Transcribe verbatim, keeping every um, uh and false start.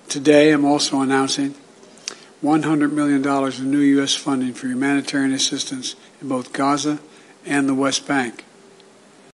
Today, I'm also announcing one hundred million dollars in new U S funding for humanitarian assistance in both Gaza and the West Bank.